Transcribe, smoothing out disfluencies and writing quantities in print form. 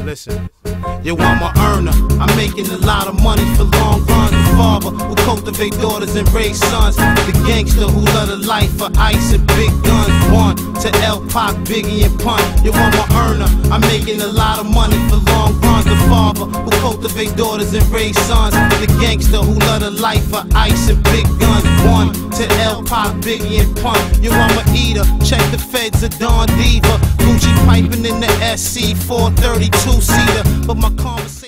Listen. Yo, I'm a earner, I'm making a lot of money for long runs. The father who cultivate daughters and raise sons. The gangster who love the life for ice and big guns. One to L Pac, Biggie and Pun. Yo, I'm a earner, I'm making a lot of money for long runs. The father who cultivate daughters and raise sons. The gangster who love the life for ice and big guns. One to L Pac, Biggie and Pun. Yo, I'm a eater, check the feds of Don Diva. Gucci piping in the SC 432 seater, but my conversation